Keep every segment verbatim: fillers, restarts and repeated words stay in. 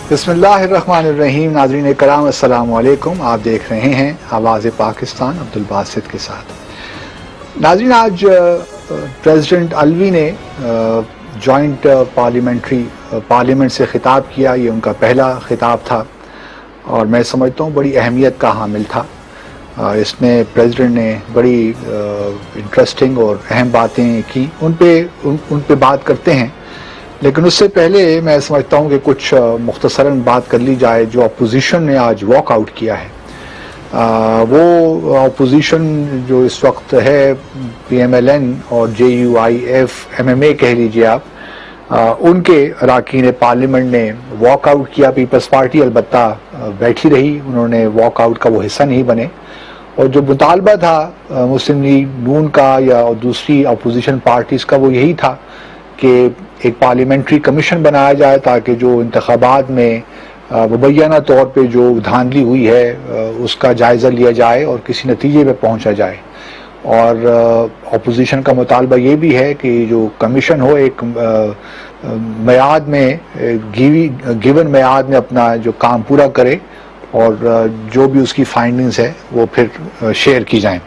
بسم اللہ الرحمن الرحیم. ناظرین کرام السلام علیکم. آپ دیکھ رہے ہیں آواز پاکستان عبدالباسط کے ساتھ. ناظرین, آج پریزیڈنٹ الوی نے جوائنٹ پارلیمنٹری پارلیمنٹ سے خطاب کیا. یہ ان کا پہلا خطاب تھا اور میں سمجھتا ہوں بڑی اہمیت کا حامل تھا. اس میں پریزیڈنٹ نے بڑی انٹرسٹنگ اور اہم باتیں کی. ان پہ ان, ان پہ بات کرتے ہیں, لیکن اس سے پہلے میں سمجھتا ہوں کہ کچھ مختصراً بات کر لی جائے. جو اپوزیشن نے آج واک آؤٹ کیا ہے, آ, وہ اپوزیشن جو اس وقت ہے پی ایم ایل این اور J U I F M M A کہہ لیجیے آپ, آ, ان کے اراکین پارلیمنٹ نے واک آؤٹ کیا. پیپلز پارٹی البتہ بیٹھی رہی, انہوں نے واک آؤٹ کا وہ حصہ نہیں بنے. اور جو مطالبہ تھا مسلم لیگ نون کا یا دوسری اپوزیشن پارٹیز کا, وہ یہی تھا کہ ایک پارلیمنٹری کمیشن بنایا جائے تاکہ جو انتخابات میں مبینہ طور پہ جو دھاندلی ہوئی ہے اس کا جائزہ لیا جائے اور کسی نتیجے پہ پہنچا جائے. اور اپوزیشن کا مطالبہ یہ بھی ہے کہ جو کمیشن ہو ایک میعاد میں گیون میعاد میں اپنا جو کام پورا کرے اور جو بھی اس کی فائنڈنگز ہے وہ پھر شیئر کی جائیں.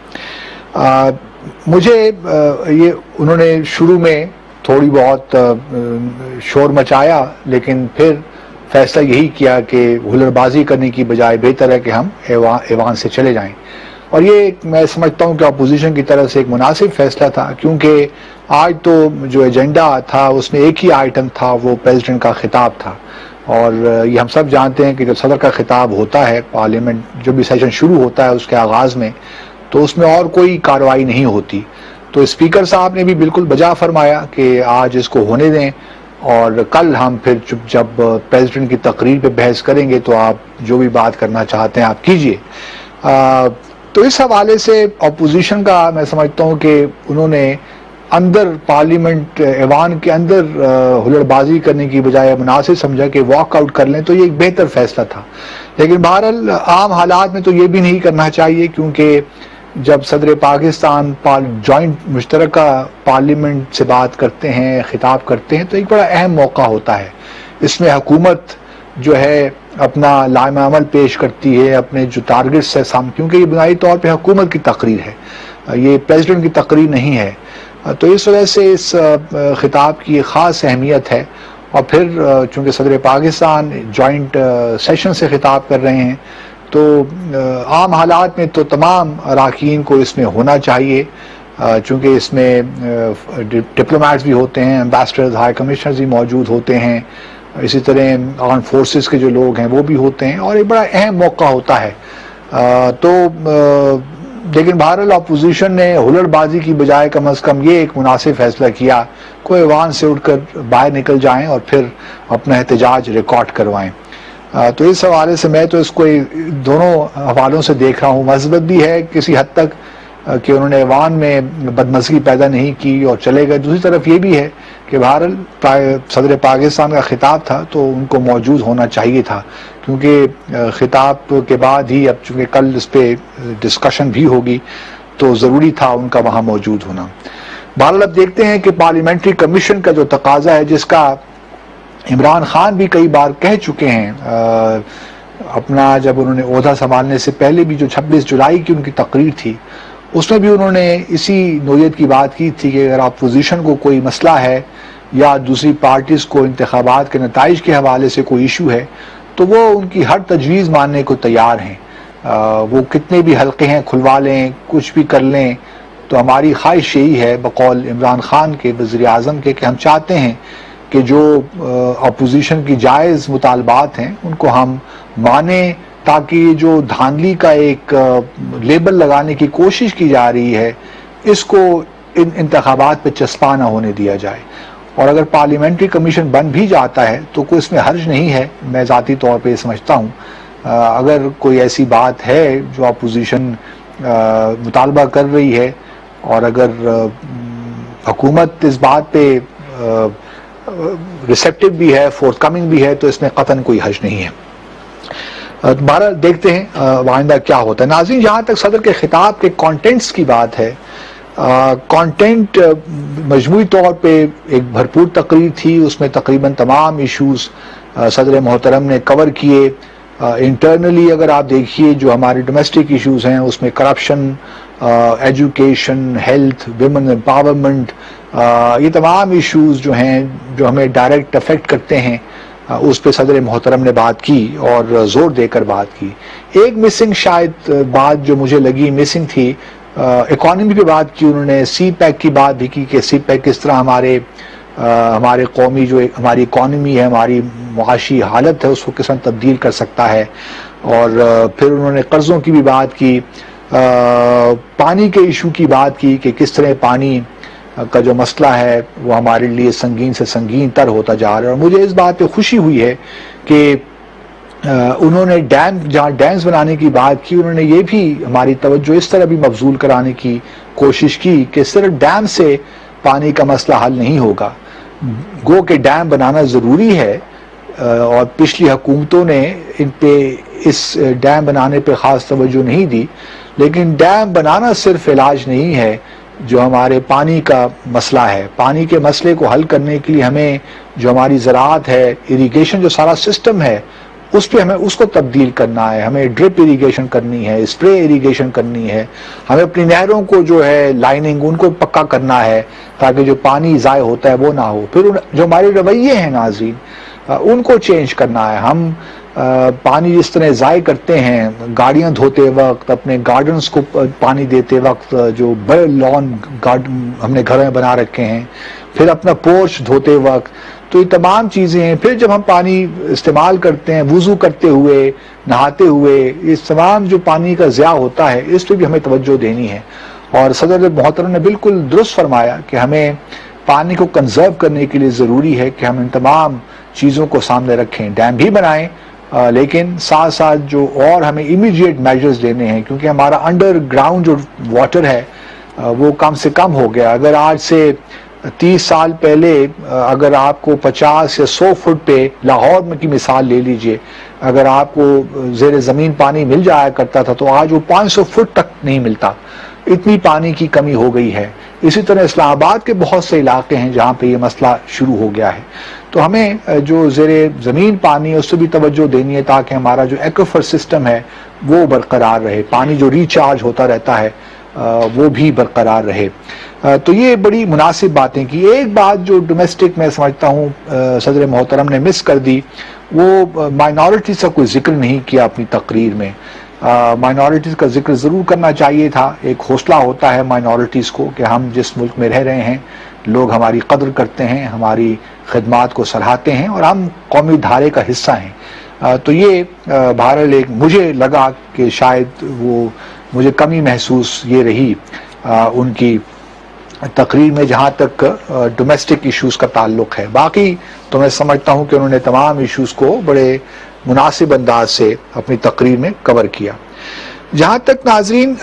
مجھے یہ انہوں نے شروع میں تھوڑی بہت شور مچایا, لیکن پھر فیصلہ یہی کیا کہ ہلڑ بازی کرنے کی بجائے بہتر ہے کہ ہم ایوان سے چلے جائیں. اور یہ میں سمجھتا ہوں کہ اپوزیشن کی طرف سے ایک مناسب فیصلہ تھا, کیونکہ آج تو جو ایجنڈا تھا اس میں ایک ہی آئٹم تھا, وہ پریزیڈنٹ کا خطاب تھا. اور یہ ہم سب جانتے ہیں کہ جب صدر کا خطاب ہوتا ہے, پارلیمنٹ جو بھی سیشن شروع ہوتا ہے اس کے آغاز میں, تو اس میں اور کوئی کارروائی نہیں ہوتی. تو اسپیکر صاحب نے بھی بالکل بجا فرمایا کہ آج اس کو ہونے دیں اور کل ہم پھر جب پریزیڈنٹ کی تقریر پہ بحث کریں گے تو آپ جو بھی بات کرنا چاہتے ہیں آپ کیجئے. تو اس حوالے سے اپوزیشن کا میں سمجھتا ہوں کہ انہوں نے اندر پارلیمنٹ ایوان کے اندر ہلڑ بازی کرنے کی بجائے مناسب سمجھا کہ واک آؤٹ کر لیں, تو یہ ایک بہتر فیصلہ تھا. لیکن بہرحال عام حالات میں تو یہ بھی نہیں کرنا چاہیے, کیونکہ جب صدر پاکستان جوائنٹ مشترکہ پارلیمنٹ سے بات کرتے ہیں, خطاب کرتے ہیں, تو ایک بڑا اہم موقع ہوتا ہے. اس میں حکومت جو ہے اپنا لائحہ عمل پیش کرتی ہے, اپنے جو ٹارگٹس ہے سام, کیونکہ یہ بنیادی طور پہ حکومت کی تقریر ہے, یہ پریزیڈنٹ کی تقریر نہیں ہے. تو اس وجہ سے اس خطاب کی ایک خاص اہمیت ہے. اور پھر چونکہ صدر پاکستان جوائنٹ سیشن سے خطاب کر رہے ہیں, تو عام حالات میں تو تمام اراکین کو اس میں ہونا چاہیے, چونکہ اس میں ڈپلومیٹس بھی ہوتے ہیں, امبیسڈرز, ہائی کمشنرز بھی موجود ہوتے ہیں, اسی طرح آرم فورسز کے جو لوگ ہیں وہ بھی ہوتے ہیں, اور ایک بڑا اہم موقع ہوتا ہے. تو لیکن بہرحال اپوزیشن نے ہلڑ بازی کی بجائے کم از کم یہ ایک مناسب فیصلہ کیا, کوئی ایوان سے اٹھ کر باہر نکل جائیں اور پھر اپنا احتجاج ریکارڈ کروائیں. تو اس حوالے سے میں تو اس کو دونوں حوالوں سے دیکھ رہا ہوں. مثبت بھی ہے کسی حد تک کہ انہوں نے ایوان میں بدمزگی پیدا نہیں کی اور چلے گئے. دوسری طرف یہ بھی ہے کہ بہرحال صدر پاکستان کا خطاب تھا تو ان کو موجود ہونا چاہیے تھا, کیونکہ خطاب کے بعد ہی اب چونکہ کل اس پہ ڈسکشن بھی ہوگی تو ضروری تھا ان کا وہاں موجود ہونا. بہرحال اب دیکھتے ہیں کہ پارلیمنٹری کمیشن کا جو تقاضا ہے, جس کا عمران خان بھی کئی بار کہہ چکے ہیں اپنا, جب انہوں نے عہدہ سنبھالنے سے پہلے بھی جو چھبیس جولائی کی ان کی تقریر تھی اس میں بھی انہوں نے اسی نوعیت کی بات کی تھی کہ اگر اپوزیشن کو کوئی مسئلہ ہے یا دوسری پارٹیز کو انتخابات کے نتائج کے حوالے سے کوئی ایشو ہے تو وہ ان کی ہر تجویز ماننے کو تیار ہیں. وہ کتنے بھی حلقے ہیں کھلوا لیں, کچھ بھی کر لیں. تو ہماری خواہش یہی ہے بقول عمران خان کے, وزیر اعظم کے, کہ ہم چاہتے ہیں کہ جو اپوزیشن کی جائز مطالبات ہیں ان کو ہم مانیں, تاکہ جو دھاندلی کا ایک لیبل لگانے کی کوشش کی جا رہی ہے اس کو ان انتخابات پہ چسپاں نہ ہونے دیا جائے. اور اگر پارلیمنٹری کمیشن بن بھی جاتا ہے تو کوئی اس میں حرج نہیں ہے, میں ذاتی طور پہ سمجھتا ہوں. اگر کوئی ایسی بات ہے جو اپوزیشن مطالبہ کر رہی ہے اور اگر حکومت اس بات پہ ریسیپٹیو بھی ہے, فورتھ کمنگ بھی ہے, تو اس میں قطعاً کوئی حرج نہیں ہے. بہرحال دیکھتے ہیں آئندہ کیا ہوتا ہے. ناظرین, جہاں تک صدر کے خطاب کے کانٹینٹس کی بات ہے, کانٹینٹ مجموعی طور پہ ایک بھرپور تقریر تھی. اس میں تقریباً تمام ایشوز صدر محترم نے کور کیے. انٹرنلی اگر آپ دیکھیے جو ہمارے ڈومیسٹک ایشوز ہیں اس میں corruption, education, health, women empowerment, یہ تمام ایشوز جو ہیں جو ہمیں ڈائریکٹ افیکٹ کرتے ہیں اس پہ صدر محترم نے بات کی اور زور دے کر بات کی. ایک مسنگ شاید بات جو مجھے لگی مسنگ تھی, اکانومی پہ بات کی انہوں نے, سی پیک کی بات بھی کی کہ سی پیک کس طرح ہمارے ہمارے قومی جو ہماری اکانومی ہے, ہماری معاشی حالت ہے اس کو کس طرح تبدیل کر سکتا ہے. اور پھر انہوں نے قرضوں کی بھی بات کی, پانی کے ایشو کی بات کی کہ کس طرح پانی کا جو مسئلہ ہے وہ ہمارے لیے سنگین سے سنگین تر ہوتا جا رہا ہے. اور مجھے اس بات پہ خوشی ہوئی ہے کہ انہوں نے ڈیم, جہاں ڈیمز بنانے کی بات کی, انہوں نے یہ بھی ہماری توجہ اس طرح بھی مبذول کرانے کی کوشش کی کہ صرف ڈیم سے پانی کا مسئلہ حل نہیں ہوگا. گو کہ ڈیم بنانا ضروری ہے اور پچھلی حکومتوں نے ان پہ اس ڈیم بنانے پہ خاص توجہ نہیں دی, لیکن ڈیم بنانا صرف علاج نہیں ہے جو ہمارے پانی کا مسئلہ ہے. پانی کے مسئلے کو حل کرنے کے لیے ہمیں جو ہماری زراعت ہے, اریگیشن جو سارا سسٹم ہے اس پہ ہمیں اس کو تبدیل کرنا ہے. ہمیں ڈرپ اریگیشن کرنی ہے, اسپرے اریگیشن کرنی ہے, ہمیں اپنی نہروں کو جو ہے لائننگ ان کو پکا کرنا ہے تاکہ جو پانی ضائع ہوتا ہے وہ نہ ہو. پھر جو ہمارے رویے ہیں ناظرین ان کو چینج کرنا ہے. ہم پانی جس طرح ضائع کرتے ہیں گاڑیاں دھوتے وقت, اپنے گارڈنز کو پانی دیتے وقت, جو بڑے لان گارڈن ہم نے گھروں میں بنا رکھے ہیں, پھر اپنا پورچ دھوتے وقت, تو یہ تمام چیزیں ہیں. پھر جب ہم پانی استعمال کرتے ہیں وضو کرتے ہوئے, نہاتے ہوئے, یہ تمام جو پانی کا ضیاع ہوتا ہے اس پہ بھی ہمیں توجہ دینی ہے. اور صدر محترم نے بالکل درست فرمایا کہ ہمیں پانی کو کنزرو کرنے کے لیے ضروری ہے کہ ہم ان تمام چیزوں کو سامنے رکھیں. ڈیم بھی بنائیں لیکن ساتھ ساتھ جو اور ہمیں امیڈیٹ میجرز لینے ہیں, کیونکہ ہمارا انڈر گراؤنڈ جو واٹر ہے وہ کم سے کم ہو گیا. اگر آج سے تیس سال پہلے اگر آپ کو پچاس یا سو فٹ پہ لاہور میں کی مثال لے لیجئے, اگر آپ کو زیر زمین پانی مل جایا کرتا تھا تو آج وہ پانچ سو فٹ تک نہیں ملتا. اتنی پانی کی کمی ہو گئی ہے. اسی طرح اسلام آباد کے بہت سے علاقے ہیں جہاں پہ یہ مسئلہ شروع ہو گیا ہے. تو ہمیں جو زیر زمین پانی ہے اس سے بھی توجہ دینی ہے تاکہ ہمارا جو ایکویفر سسٹم ہے وہ برقرار رہے, پانی جو ریچارج ہوتا رہتا ہے وہ بھی برقرار رہے. تو یہ بڑی مناسب باتیں کی. ایک بات جو ڈومیسٹک میں سمجھتا ہوں صدر محترم نے مس کر دی, وہ مائنورٹیز کا کوئی ذکر نہیں کیا اپنی تقریر میں. مائنورٹیز کا ذکر ضرور کرنا چاہیے تھا. ایک حوصلہ ہوتا ہے مائنورٹیز کو کہ ہم جس ملک میں رہ رہے ہیں لوگ ہماری قدر کرتے ہیں, ہماری خدمات کو سراہتے ہیں اور ہم قومی دھارے کا حصہ ہیں. تو یہ بہرحال ایک مجھے لگا کہ شاید وہ مجھے کمی محسوس یہ رہی ان کی تقریر میں جہاں تک ڈومیسٹک ایشوز کا تعلق ہے. باقی تو میں سمجھتا ہوں کہ انہوں نے تمام ایشوز کو بڑے مناسب انداز سے اپنی تقریر میں کور کیا. جہاں تک ناظرین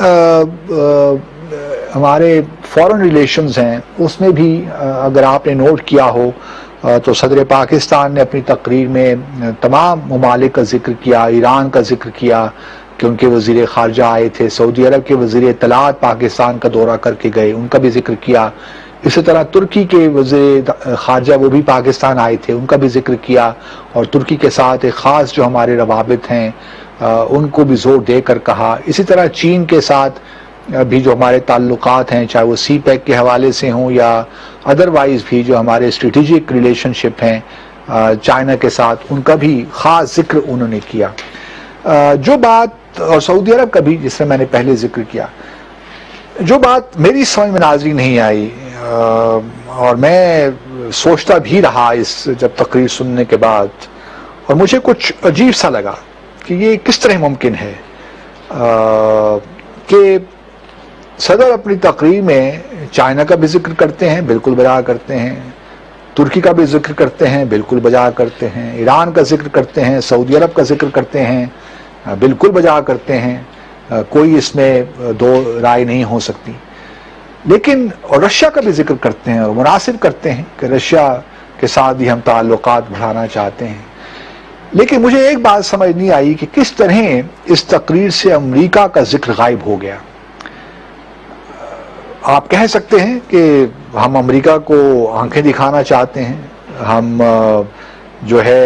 ہمارے فورن ریلیشنز ہیں اس میں بھی اگر آپ نے نوٹ کیا ہو تو صدر پاکستان نے اپنی تقریر میں تمام ممالک کا ذکر کیا. ایران کا ذکر کیا کہ ان کے وزیر خارجہ آئے تھے, سعودی عرب کے وزیر اطلاعات پاکستان کا دورہ کر کے گئے, ان کا بھی ذکر کیا. اسی طرح ترکی کے وزیر خارجہ وہ بھی پاکستان آئے تھے, ان کا بھی ذکر کیا. اور ترکی کے ساتھ ایک خاص جو ہمارے روابط ہیں ان کو بھی زور دے کر کہا. اسی طرح چین کے ساتھ بھی جو ہمارے تعلقات ہیں چاہے وہ سی پیک کے حوالے سے ہوں یا ادروائز بھی جو ہمارے اسٹریٹجک ریلیشن شپ ہیں چائنا کے ساتھ, ان کا بھی خاص ذکر انہوں نے کیا. جو بات, اور سعودی عرب کا بھی جس سے میں نے پہلے ذکر کیا, جو بات میری سمجھ میں ناظرین نہیں آئی اور میں سوچتا بھی رہا اس جب تقریر سننے کے بعد, اور مجھے کچھ عجیب سا لگا کہ یہ کس طرح ممکن ہے کہ صدر اپنی تقریر میں چائنا کا بھی ذکر کرتے ہیں, بالکل بجا کرتے ہیں, ترکی کا بھی ذکر کرتے ہیں, بالکل بجا کرتے ہیں, ایران کا ذکر کرتے ہیں, سعودی عرب کا ذکر کرتے ہیں, بالکل بجا کرتے ہیں, کوئی اس میں دو رائے نہیں ہو سکتی. لیکن اور رشیا کا بھی ذکر کرتے ہیں اور مناسب کرتے ہیں کہ رشیا کے ساتھ بھی ہم تعلقات بڑھانا چاہتے ہیں. لیکن مجھے ایک بات سمجھ نہیں آئی کہ کس طرح اس تقریر سے امریکہ کا ذکر غائب ہو گیا. آپ کہہ سکتے ہیں کہ ہم امریکہ کو آنکھیں دکھانا چاہتے ہیں, ہم جو ہے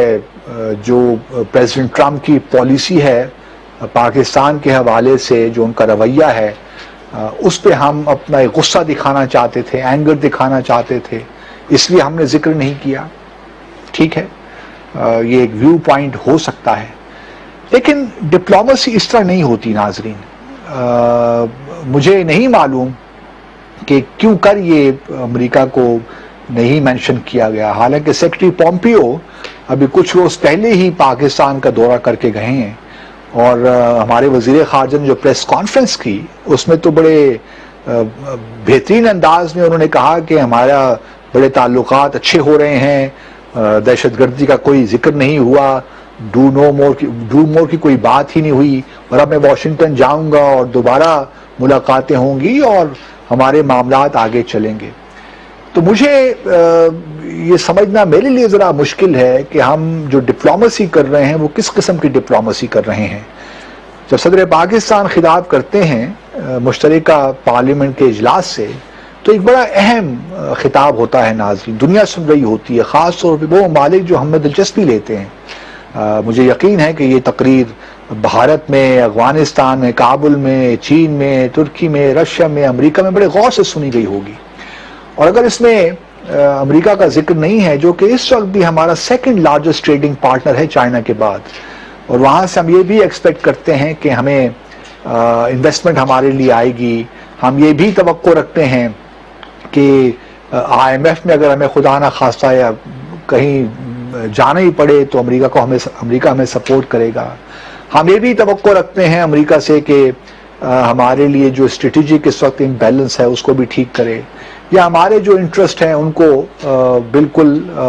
جو پریزیڈنٹ ٹرمپ کی پالیسی ہے پاکستان کے حوالے سے، جو ان کا رویہ ہے، اس پہ ہم اپنا ایک غصہ دکھانا چاہتے تھے، اینگر دکھانا چاہتے تھے، اس لیے ہم نے ذکر نہیں کیا. ٹھیک ہے، یہ ایک ویو پوائنٹ ہو سکتا ہے، لیکن ڈپلومیسی اس طرح نہیں ہوتی ناظرین. مجھے نہیں معلوم کہ کیوں کر یہ امریکہ کو نہیں مینشن کیا گیا، حالانکہ سیکرٹری پومپیو ابھی کچھ روز پہلے ہی پاکستان کا دورہ کر کے گئے ہیں، اور ہمارے وزیر خارجہ نے جو پریس کانفرنس کی اس میں تو بڑے بہترین انداز میں انہوں نے کہا کہ ہمارا بڑے تعلقات اچھے ہو رہے ہیں، دہشت گردی کا کوئی ذکر نہیں ہوا، ڈو نو مور کی ڈو مور کی کوئی بات ہی نہیں ہوئی، اور اب میں واشنگٹن جاؤں گا اور دوبارہ ملاقاتیں ہوں گی اور ہمارے معاملات آگے چلیں گے. تو مجھے یہ سمجھنا میرے لیے ذرا مشکل ہے کہ ہم جو ڈپلومیسی کر رہے ہیں وہ کس قسم کی ڈپلومیسی کر رہے ہیں. جب صدر پاکستان خطاب کرتے ہیں مشترکہ پارلیمنٹ کے اجلاس سے تو ایک بڑا اہم خطاب ہوتا ہے ناظرین، دنیا سن رہی ہوتی ہے، خاص طور پہ وہ ممالک جو ہم میں دلچسپی لیتے ہیں. مجھے یقین ہے کہ یہ تقریر بھارت میں، افغانستان میں، کابل میں، چین میں، ترکی میں، رشیا میں، امریکہ میں بڑے غور سے سنی گئی ہوگی. اور اگر اس میں امریکہ کا ذکر نہیں ہے، جو کہ اس وقت بھی ہمارا سیکنڈ لارجسٹ ٹریڈنگ پارٹنر ہے چائنا کے بعد، اور وہاں سے ہم یہ بھی ایکسپیکٹ کرتے ہیں کہ ہمیں انویسٹمنٹ ہمارے لیے آئے گی، ہم یہ بھی توقع رکھتے ہیں کہ آئی ایم ایف میں اگر ہمیں خدا نہ خواستہ یا کہیں جانا ہی پڑے تو امریکہ کو ہمیں امریکہ ہمیں سپورٹ کرے گا. ہم یہ بھی توقع رکھتے ہیں امریکہ سے کہ ہمارے لیے جو اسٹریٹجک اس وقت امبیلنس ہے اس کو بھی ٹھیک کرے، یا ہمارے جو انٹرسٹ ہیں ان کو بالکل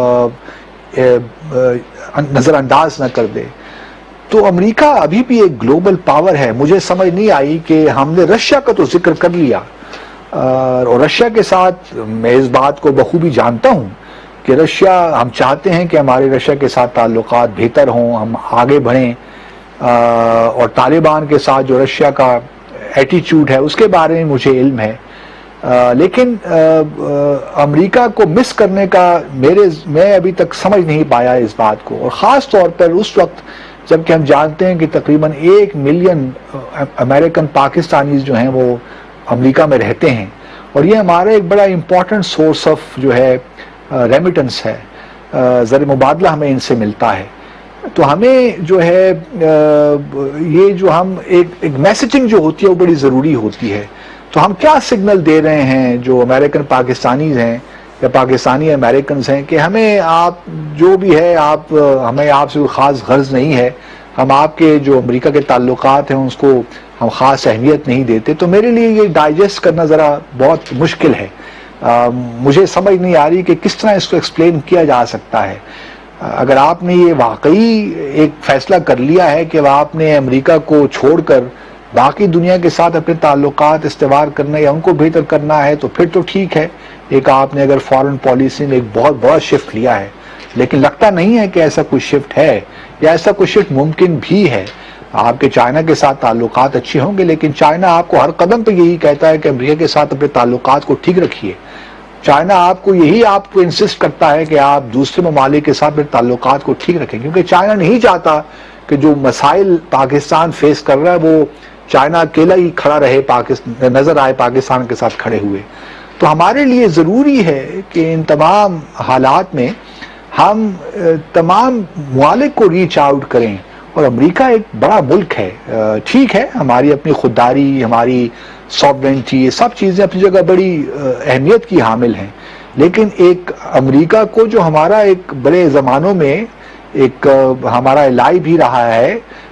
نظر انداز نہ کر دے. تو امریکہ ابھی بھی ایک گلوبل پاور ہے. مجھے سمجھ نہیں آئی کہ ہم نے رشیا کا تو ذکر کر لیا، اور رشیا کے ساتھ میں اس بات کو بخوبی جانتا ہوں کہ رشیا، ہم چاہتے ہیں کہ ہمارے رشیا کے ساتھ تعلقات بہتر ہوں، ہم آگے بڑھیں، اور طالبان کے ساتھ جو رشیا کا ایٹیچیوڈ ہے اس کے بارے میں مجھے علم ہے. لیکن امریکہ کو مس کرنے کا میرے میں ابھی تک سمجھ نہیں پایا اس بات کو، اور خاص طور پر اس وقت جب کہ ہم جانتے ہیں کہ تقریباً ایک ملین امریکن پاکستانیز جو ہیں وہ امریکہ میں رہتے ہیں، اور یہ ہمارا ایک بڑا امپورٹنٹ سورس آف جو ہے ریمیٹنس ہے، زر مبادلہ ہمیں ان سے ملتا ہے. تو ہمیں جو ہے یہ جو ہم ایک ایک میسیجنگ جو ہوتی ہے وہ بڑی ضروری ہوتی ہے. تو ہم کیا سگنل دے رہے ہیں جو امریکن پاکستانیز ہیں یا پاکستانی امریکنز ہیں کہ ہمیں آپ جو بھی ہے، آپ ہمیں آپ سے کوئی خاص غرض نہیں ہے، ہم آپ کے جو امریکہ کے تعلقات ہیں اس کو ہم خاص اہمیت نہیں دیتے. تو میرے لیے یہ ڈائجسٹ کرنا ذرا بہت مشکل ہے. مجھے سمجھ نہیں آ رہی کہ کس طرح اس کو ایکسپلین کیا جا سکتا ہے. اگر آپ نے یہ واقعی ایک فیصلہ کر لیا ہے کہ آپ نے امریکہ کو چھوڑ کر باقی دنیا کے ساتھ اپنے تعلقات استوار کرنا یا ان کو بہتر کرنا ہے تو پھر تو ٹھیک ہے، ایک آپ نے اگر فارن پالیسی میں ایک بہت بڑا شفٹ لیا ہے. لیکن لگتا نہیں ہے کہ ایسا کوئی شفٹ ہے یا ایسا کوئی شفٹ ممکن بھی ہے. آپ کے چائنا کے ساتھ تعلقات اچھے ہوں گے، لیکن چائنا آپ کو ہر قدم پہ یہی کہتا ہے کہ امریکہ کے ساتھ اپنے تعلقات کو ٹھیک رکھیے. چائنا آپ کو یہی آپ کو انسسٹ کرتا ہے کہ آپ دوسرے ممالک کے ساتھ اپنے تعلقات کو ٹھیک رکھیں، کیونکہ چائنا نہیں چاہتا کہ جو مسائل پاکستان فیس کر رہا ہے وہ چائنا اکیلا ہی کھڑا رہے، پاکستان نظر آئے پاکستان کے ساتھ کھڑے ہوئے. تو ہمارے لیے ضروری ہے کہ ان تمام حالات میں ہم تمام ممالک کو ریچ آؤٹ کریں. اور امریکہ ایک بڑا ملک ہے، ٹھیک ہے ہماری اپنی خودداری، ہماری سوورنٹی، یہ سب چیزیں اپنی جگہ بڑی اہمیت کی حامل ہیں، لیکن ایک امریکہ کو جو ہمارا ایک بڑے زمانوں میں ایک ہمارا الائی بھی رہا ہے،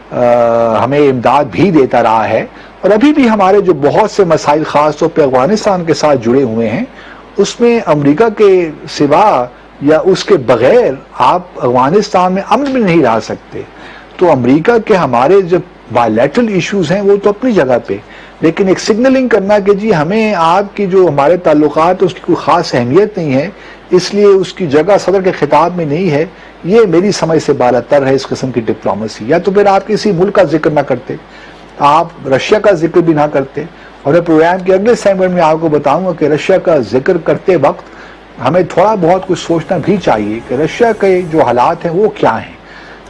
ہمیں امداد بھی دیتا رہا ہے، اور ابھی بھی ہمارے جو بہت سے مسائل خاص طور پہ افغانستان کے ساتھ جڑے ہوئے ہیں اس میں امریکہ کے سوا یا اس کے بغیر آپ افغانستان میں امن بھی نہیں رہ سکتے. تو امریکہ کے ہمارے جو بائیلیٹرل ایشوز ہیں وہ تو اپنی جگہ پہ، لیکن ایک سگنلنگ کرنا کہ جی ہمیں آپ کی جو ہمارے تعلقات اس کی کوئی خاص اہمیت نہیں ہے، اس لیے اس کی جگہ صدر کے خطاب میں نہیں ہے، یہ میری سمجھ سے بالاتر ہے اس قسم کی ڈپلومیسی. یا تو پھر آپ کسی ملک کا ذکر نہ کرتے، آپ رشیا کا ذکر بھی نہ کرتے. اور میں پروگرام کے اگلے سیگمنٹ میں آپ کو بتاؤں گا کہ رشیا کا ذکر کرتے وقت ہمیں تھوڑا بہت کچھ سوچنا بھی چاہیے کہ رشیا کے جو حالات ہیں وہ کیا ہیں.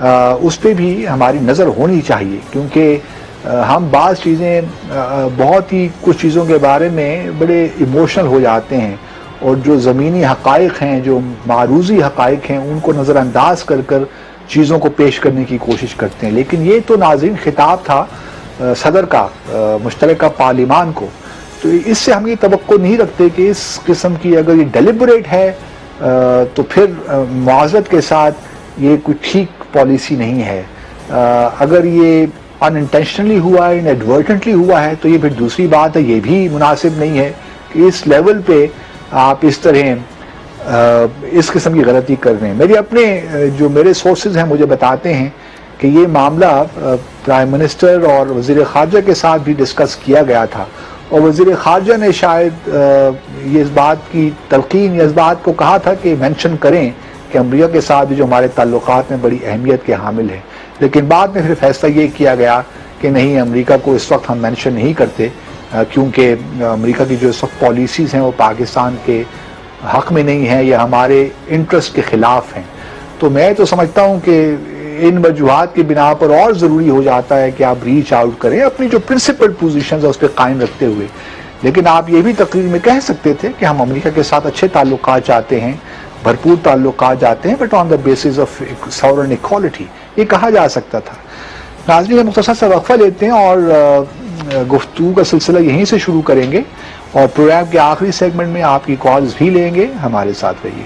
اس پہ بھی ہماری نظر ہونی چاہیے، کیونکہ ہم بعض چیزیں بہت ہی کچھ چیزوں کے بارے میں بڑے ایموشنل ہو جاتے ہیں، اور جو زمینی حقائق ہیں، جو معروضی حقائق ہیں، ان کو نظر انداز کر کر چیزوں کو پیش کرنے کی کوشش کرتے ہیں۔ لیکن یہ تو ناظرین خطاب تھا صدر کا مشترکہ پارلیمان کو، تو اس سے ہم یہ توقع نہیں رکھتے کہ اس قسم کی اگر یہ ڈیلیبریٹ ہے تو پھر معذرت کے ساتھ یہ کوئی ٹھیک پالیسی نہیں ہے۔ اگر یہ ان انٹینشنلی ہوا ہے، انیڈورٹنٹلی ہوا ہے، تو یہ پھر دوسری بات ہے، یہ بھی مناسب نہیں ہے کہ اس لیول پہ آپ اس طرح اس قسم کی غلطی کر رہے ہیں۔ میرے اپنے جو میرے سورسز ہیں مجھے بتاتے ہیں کہ یہ معاملہ پرائم منسٹر اور وزیر خارجہ کے ساتھ بھی ڈسکس کیا گیا تھا، اور وزیر خارجہ نے شاید یہ اس بات کی تلقین یا اس بات کو کہا تھا کہ مینشن کریں کہ امریکہ کے ساتھ بھی جو ہمارے تعلقات میں بڑی اہمیت کے حامل ہیں، لیکن بعد میں پھر فیصلہ یہ کیا گیا کہ نہیں، امریکہ کو اس وقت ہم مینشن نہیں کرتے، کیونکہ امریکہ کی جو اس وقت پالیسیز ہیں وہ پاکستان کے حق میں نہیں ہیں یا ہمارے انٹرسٹ کے خلاف ہیں۔ تو میں تو سمجھتا ہوں کہ ان وجوہات کی بنا پر اور ضروری ہو جاتا ہے کہ آپ ریچ آؤٹ کریں اپنی جو پرنسپل پوزیشنز ہیں اس پہ قائم رکھتے ہوئے۔ لیکن آپ یہ بھی تقریر میں کہہ سکتے تھے کہ ہم امریکہ کے ساتھ اچھے تعلقات چاہتے ہیں، بھرپور تعلقات چاہتے ہیں، but on the basis of sovereign equality, یہ کہا جا سکتا تھا۔ ناظرین، مختصر سا وقفہ لیتے ہیں اور گفتگو کا سلسلہ یہیں سے شروع کریں گے، اور پروگرام کے آخری سیگمنٹ میں آپ کی کالز بھی لیں گے۔ ہمارے ساتھ رہیے۔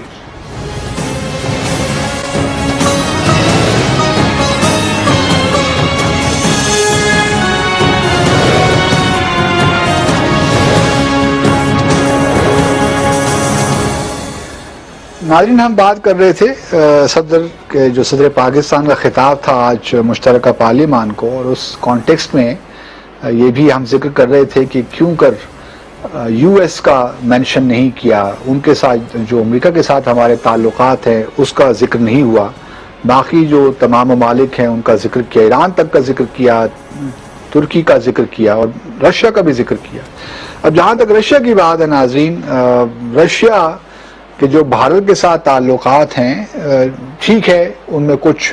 ناظرین، ہم بات کر رہے تھے صدر کے جو صدر پاکستان کا خطاب تھا آج مشترکہ پارلیمان کو، اور اس کانٹیکسٹ میں یہ بھی ہم ذکر کر رہے تھے کہ کیوں کر یو ایس کا مینشن نہیں کیا، ان کے ساتھ جو امریکہ کے ساتھ ہمارے تعلقات ہیں اس کا ذکر نہیں ہوا، باقی جو تمام ممالک ہیں ان کا ذکر کیا، ایران تک کا ذکر کیا، ترکی کا ذکر کیا، اور رشیا کا بھی ذکر کیا۔ اب جہاں تک رشیا کی بات ہے ناظرین، رشیا کہ جو بھارت کے ساتھ تعلقات ہیں ٹھیک ہے، ان میں کچھ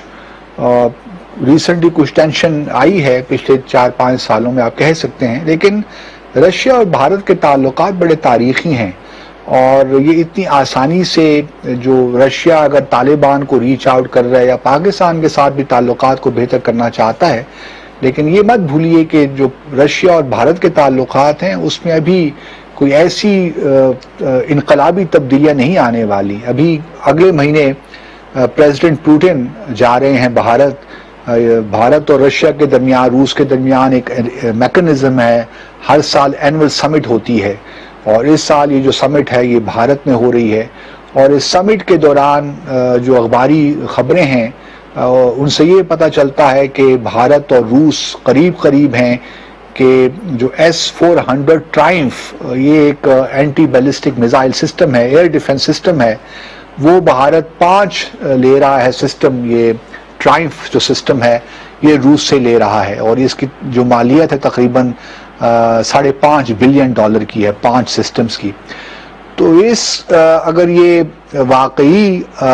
ریسنٹلی کچھ ٹینشن آئی ہے پچھلے چار پانچ سالوں میں آپ کہہ سکتے ہیں، لیکن رشیا اور بھارت کے تعلقات بڑے تاریخی ہیں، اور یہ اتنی آسانی سے جو رشیا اگر طالبان کو ریچ آؤٹ کر رہا ہے یا پاکستان کے ساتھ بھی تعلقات کو بہتر کرنا چاہتا ہے، لیکن یہ مت بھولیے کہ جو رشیا اور بھارت کے تعلقات ہیں اس میں ابھی کوئی ایسی انقلابی تبدیلیاں نہیں آنے والی۔ ابھی اگلے مہینے پریزیڈنٹ پوٹن جا رہے ہیں بھارت، بھارت اور رشیا کے درمیان، روس کے درمیان ایک میکنزم ہے، ہر سال اینول سمٹ ہوتی ہے، اور اس سال یہ جو سمٹ ہے یہ بھارت میں ہو رہی ہے، اور اس سمٹ کے دوران جو اخباری خبریں ہیں ان سے یہ پتہ چلتا ہے کہ بھارت اور روس قریب قریب ہیں کہ جو ایس فور ہنڈریڈ ٹرائمف، یہ ایک اینٹی بیلسٹک میزائل سسٹم ہے، ایئر ڈیفنس سسٹم ہے، وہ بھارت پانچ لے رہا ہے سسٹم، یہ ٹرائمف جو سسٹم ہے یہ روس سے لے رہا ہے، اور اس کی جو مالیت ہے تقریباً ساڑھے پانچ بلین ڈالر کی ہے پانچ سسٹمز کی۔ تو اس اگر یہ واقعی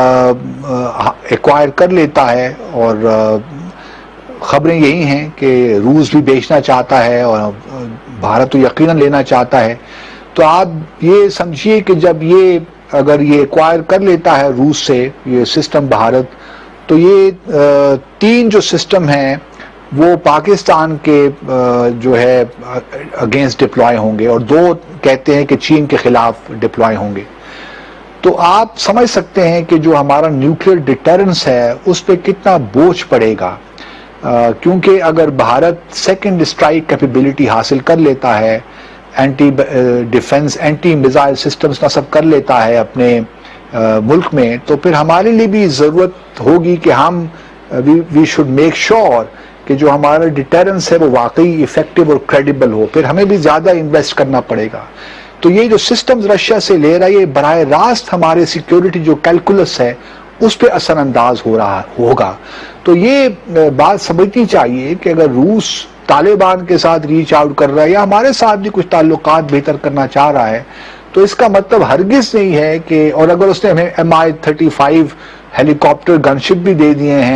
ایکوائر کر لیتا ہے، اور خبریں یہی ہیں کہ روس بھی بیچنا چاہتا ہے اور بھارت تو یقیناً لینا چاہتا ہے، تو آپ یہ سمجھیے کہ جب یہ اگر یہ ایکوائر کر لیتا ہے روس سے یہ سسٹم بھارت، تو یہ تین جو سسٹم ہیں وہ پاکستان کے جو ہے اگینسٹ ڈپلوائے ہوں گے، اور دو کہتے ہیں کہ چین کے خلاف ڈپلوائے ہوں گے۔ تو آپ سمجھ سکتے ہیں کہ جو ہمارا نیوکلیئر ڈیٹرنس ہے اس پہ کتنا بوجھ پڑے گا، کیونکہ اگر بھارت سیکنڈ اسٹرائک کیپیبلٹی حاصل کر لیتا ہے، anti defence anti missile systems نصب کر لیتا ہے اپنے ملک میں، تو پھر ہمارے لیے بھی ضرورت ہوگی کہ ہم وی شوڈ میک شیور کہ جو ہمارا ڈیٹرنس ہے وہ واقعی ایفیکٹو اور کریڈیبل ہو، پھر ہمیں بھی زیادہ انویسٹ کرنا پڑے گا۔ تو یہ جو سسٹمز رشیا سے لے رہا ہے یہ براہ راست ہمارے سیکیورٹی جو کیلکولس ہے اس پہ اثر انداز ہو رہا ہوگا۔ تو یہ بات سمجھنی چاہیے کہ اگر روس طالبان کے ساتھ ریچ آؤٹ کر رہا ہے یا ہمارے ساتھ بھی کچھ تعلقات بہتر کرنا چاہ رہا ہے، تو اس کا مطلب ہرگز نہیں ہے کہ، اور اگر اس نے ہمیں M I thirty five helicopter gunship بھی دے دیے ہیں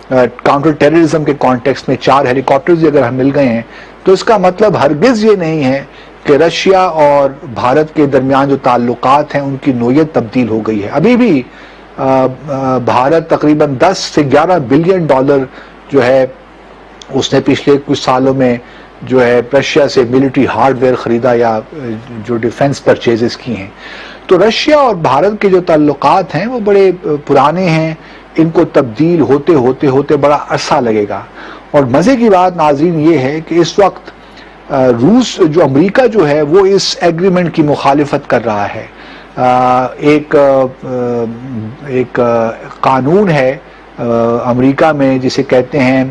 काउंटर टेररिज्म के कॉन्टेक्स्ट में चार हेलीकॉप्टर्स अगर हम मिल गए हैं तो इसका मतलब हरगिज ये नहीं है कि रशिया और भारत के दरमियान जो ताल्लुकात हैं उनकी नोयत तब्दील हो गई है। अभी भी आ, आ, भारत तकरीबन दस से ग्यारह बिलियन डॉलर जो है उसने पिछले कुछ सालों में जो है रशिया से मिलिट्री हार्डवेयर खरीदा या जो डिफेंस परचेजेस की हैं। तो रशिया और भारत के जो ताल्लुकात हैं वो बड़े पुराने हैं, इनको तब्दील होते होते होते बड़ा अरसा लगेगा। और मज़े की बात नाज़रीन ये है कि इस वक्त रूस जो अमेरिका जो है वो इस एग्रीमेंट की मुखालिफत कर रहा है। एक एक कानून है अमेरिका में जिसे कहते हैं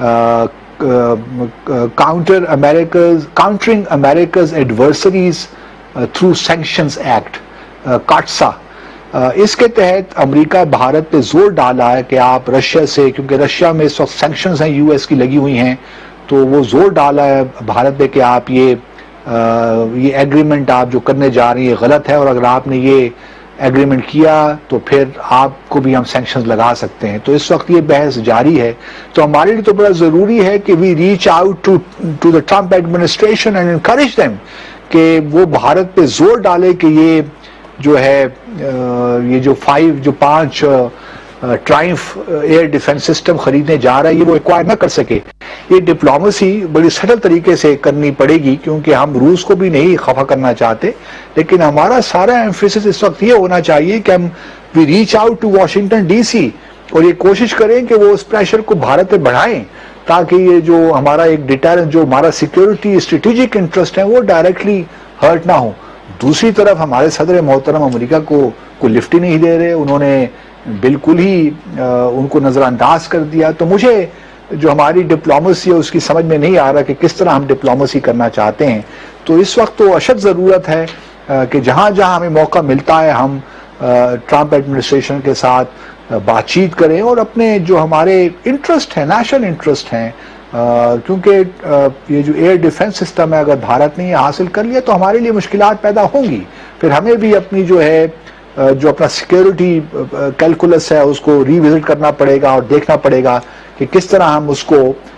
counter America's countering America's adversaries through sanctions act CAATSA. इसके तहत अमेरिका भारत पे जोर डाला है कि आप रशिया से, क्योंकि रशिया में इस वक्त सैंक्शंस हैं यूएस की लगी हुई हैं, तो वो जोर डाला है भारत पे कि आप ये आ, ये एग्रीमेंट आप जो करने जा रही है गलत है और अगर आपने ये एग्रीमेंट किया तो फिर आपको भी हम सैंक्शंस लगा सकते हैं। तो इस वक्त ये बहस जारी है। तो हमारे लिए तो बड़ा ज़रूरी है कि we reach out to to the Trump administration and encourage them कि वो भारत पे जोर डाले कि ये जो है ये जो फाइव जो पांच ट्राइम्फ एयर डिफेंस सिस्टम खरीदने जा रहा है ये वो एक्वायर न कर सके। ये डिप्लोमेसी बड़ी सटल तरीके से करनी पड़ेगी क्योंकि हम रूस को भी नहीं खफा करना चाहते, लेकिन हमारा सारा एम्फेसिस इस वक्त ये होना चाहिए कि हम we reach out to Washington DC और ये कोशिश करें कि वो उस प्रेशर को भारत पे बढ़ाएं ताकि ये जो हमारा एक डिटरेंस जो हमारा सिक्योरिटी स्ट्रेटेजिक इंटरेस्ट है वो डायरेक्टली हर्ट ना हो। दूसरी तरफ हमारे सदर मोहतरम अमेरिका को को लिफ्ट ही नहीं दे रहे, उन्होंने बिल्कुल ही आ, उनको नज़रअंदाज कर दिया। तो मुझे जो हमारी डिप्लोमेसी है उसकी समझ में नहीं आ रहा कि किस तरह हम डिप्लोमेसी करना चाहते हैं। तो इस वक्त तो अशद ज़रूरत है आ, कि जहाँ जहाँ हमें मौका मिलता है हम ट्रम्प एडमिनिस्ट्रेशन के साथ बातचीत करें और अपने जो हमारे इंटरेस्ट हैं, नेशनल इंटरेस्ट हैं, क्योंकि ये जो एयर डिफेंस सिस्टम है अगर भारत ने ये हासिल कर लिया तो हमारे लिए मुश्किलात पैदा होंगी। फिर हमें भी अपनी जो है जो अपना सिक्योरिटी कैलकुलस है उसको रिविजिट करना पड़ेगा और देखना पड़ेगा कि किस तरह हम उसको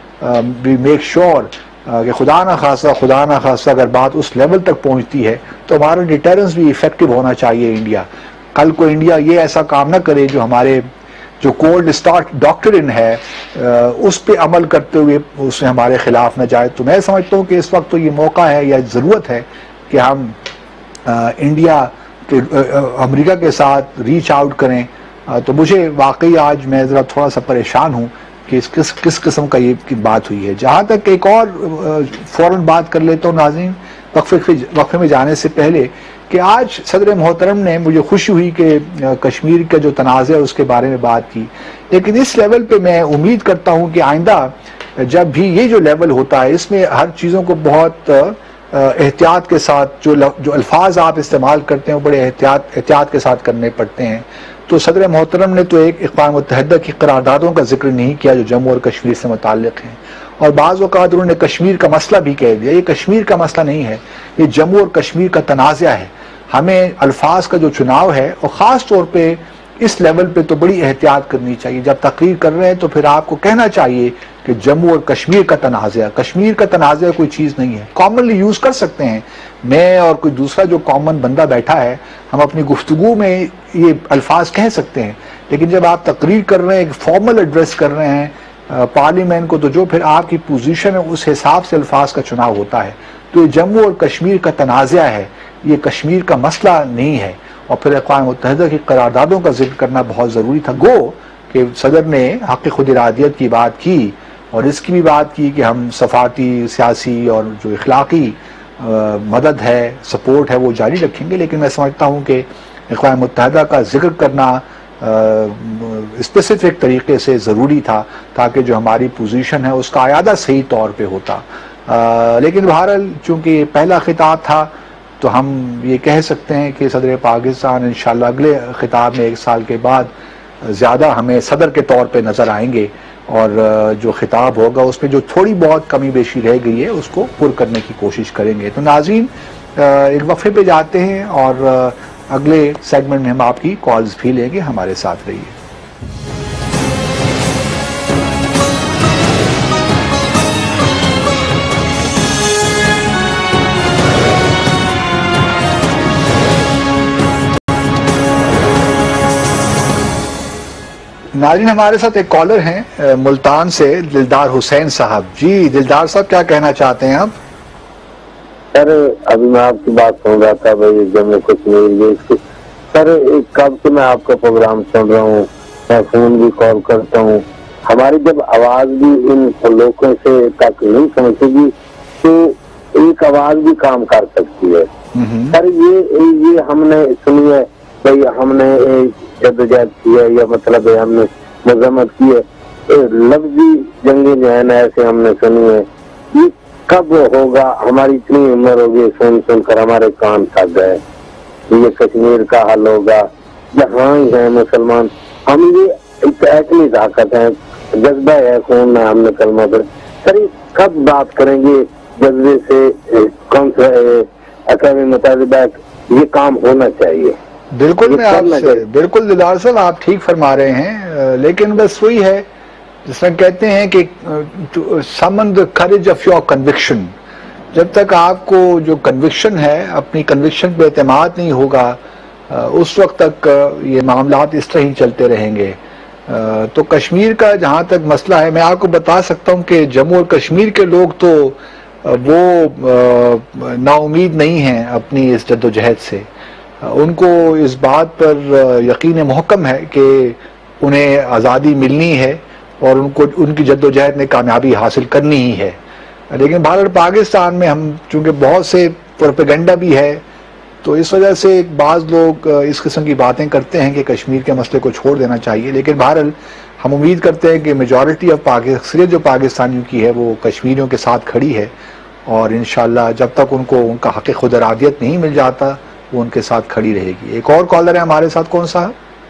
भी मेक श्योर कि खुदा ना खासा खुदा ना खासा अगर बात उस लेवल तक पहुंचती है तो हमारा डिटरेंस भी इफेक्टिव होना चाहिए। इंडिया कल को इंडिया ये ऐसा काम ना करे जो हमारे जो कोल्ड स्टार्ट डॉक्ट्रिन है उस पे अमल करते हुए उससे हमारे खिलाफ न जाए। तो मैं समझता हूँ कि इस वक्त तो ये मौका है या ज़रूरत है कि हम आ, इंडिया के अमेरिका के साथ रीच आउट करें। आ, तो मुझे वाकई आज मैं ज़रा थोड़ा सा परेशान हूँ कि इस किस किस किस्म का ये की बात हुई है। जहाँ तक एक और फ़ौरन बात कर लेता हूँ नाज़रीन वक्फे वक्फे में जाने से पहले कि आज सदर मोहतरम ने, मुझे खुशी हुई कि कश्मीर का जो तनाज़ा है उसके बारे में बात की, लेकिन इस लेवल पे मैं उम्मीद करता हूँ कि आइंदा जब भी ये जो लेवल होता है इसमें हर चीज़ों को बहुत एहतियात के साथ जो जो अल्फाज आप इस्तेमाल करते हैं वो बड़े एहतियात एहतियात के साथ करने पड़ते हैं। तो सदर मोहतरम ने तो एक अक़वाम मुत्तहिदा की करारदादों का जिक्र नहीं किया जो जम्मू और कश्मीर से मुताल्लिक़ हैं, और बाज़ औक़ात उन्होंने कश्मीर का मसला भी कह दिया। ये कश्मीर का मसला नहीं है, ये जम्मू और कश्मीर का तनाज़ा है। हमें अल्फाज का जो चुनाव है और ख़ास तौर पे इस लेवल पे तो बड़ी एहतियात करनी चाहिए। जब तकरीर कर रहे हैं तो फिर आपको कहना चाहिए कि जम्मू और कश्मीर का तनाज़ा, कश्मीर का तनाज़ा कोई चीज़ नहीं है, कॉमनली यूज़ कर सकते हैं। मैं और कोई दूसरा जो कॉमन बंदा बैठा है हम अपनी गुफ्तगू में ये अल्फाज कह सकते हैं, लेकिन जब आप तकरीर कर रहे हैं, एक फॉर्मल एड्रेस कर रहे हैं पार्लियामेंट को, तो जो फिर आपकी पोजीशन है उस हिसाब से अल्फाज का चुनाव होता है। तो ये जम्मू और कश्मीर का तनाज़ा है, ये कश्मीर का मसला नहीं है। और फिर अक़वाम मुत्तहिदा की करारदादों का जिक्र करना बहुत ज़रूरी था। गो कि सदर ने हक़ खुद इरादियत की बात की और इसकी भी बात की कि हम सफ़ारती, सियासी और जो इखलाकी मदद है, सपोर्ट है वो जारी रखेंगे, लेकिन मैं समझता हूँ कि अक़वाम मुत्तहिदा का जिक्र करना स्पेसिफिक तरीके से ज़रूरी था ताकि जो हमारी पोजीशन है उसका आयादा सही तौर पे होता। आ, लेकिन बहरहाल चूँकि पहला खिताब था तो हम ये कह सकते हैं कि सदर पाकिस्तान इंशाअल्लाह अगले खिताब में एक साल के बाद ज़्यादा हमें सदर के तौर पे नज़र आएंगे और जो खिताब होगा उसमें जो थोड़ी बहुत कमी बेशी रह गई है उसको पुर करने की कोशिश करेंगे। तो नाज़रीन एक वक्फे पे जाते हैं और अगले सेगमेंट में हम आपकी कॉल्स भी लेंगे, हमारे साथ रहिए। ناظرین ہمارے ساتھ ایک کالر ہیں ملتان سے، دلدار حسین صاحب. جی دلدار صاحب کیا کہنا چاہتے ہیں آپ؟ سر ابھی میں آپ کی بات سن رہا تھا بھائی جموں کشمیر. سر کب سے میں آپ کا پروگرام سن رہا ہوں، میں فون بھی کال کرتا ہوں. ہماری جب آواز بھی ان لوگوں سے تک نہیں پہنچے گی تو ایک آواز بھی کام کر سکتی ہے. سر یہ یہ ہم نے سنی ہے بھائی، ہم نے جدوجہد کی ہے یا مطلب ہے ہم نے مذمت کی ہے، لفظی جنگی جو ہے نا ایسے ہم نے سنی ہے. یہ کب ہوگا؟ ہماری اتنی عمر ہوگی سن سن کر ہمارے کان تھک گئے. یہ کشمیر کا حل ہوگا، جہاں ہی ہیں مسلمان ہم، یہ ایک ایسی طاقت ہے، جذبہ ہے خون میں، ہم نے کلمہ پڑھ. سر کب بات کریں گے جذبے سے؟ کون سا اقوام متحدہ یہ کام ہونا چاہیے. بالکل میں آپ سے بالکل دلدار صاحب آپ ٹھیک فرما رہے ہیں، لیکن بس وہی ہے جس طرح کہتے ہیں کہ summon the courage of your conviction. جب تک آپ کو جو کنوکشن ہے اپنی کنوکشن پہ اعتماد نہیں ہوگا اس وقت تک یہ معاملات اس طرح ہی چلتے رہیں گے. تو کشمیر کا جہاں تک مسئلہ ہے، میں آپ کو بتا سکتا ہوں کہ جموں اور کشمیر کے لوگ تو وہ نا امید نہیں ہیں اپنی اس جد و جہد سے. ان کو اس بات پر یقین محکم ہے کہ انہیں آزادی ملنی ہے اور ان کو ان کی جد و جہد میں کامیابی حاصل کرنی ہی ہے. لیکن بھارت پاکستان میں ہم چونکہ بہت سے پروپیگنڈا بھی ہے تو اس وجہ سے بعض لوگ اس قسم کی باتیں کرتے ہیں کہ کشمیر کے مسئلے کو چھوڑ دینا چاہیے. لیکن بہرحال ہم امید کرتے ہیں کہ میجورٹی آف اکثریت جو پاکستانیوں کی ہے وہ کشمیریوں کے ساتھ کھڑی ہے، اور انشاءاللہ جب تک ان کو ان کا حق خود ارادیت نہیں مل جاتا وہ ان کے ساتھ کھڑی رہے گی. ایک اور کالر ہے ہمارے ساتھ، کون سا؟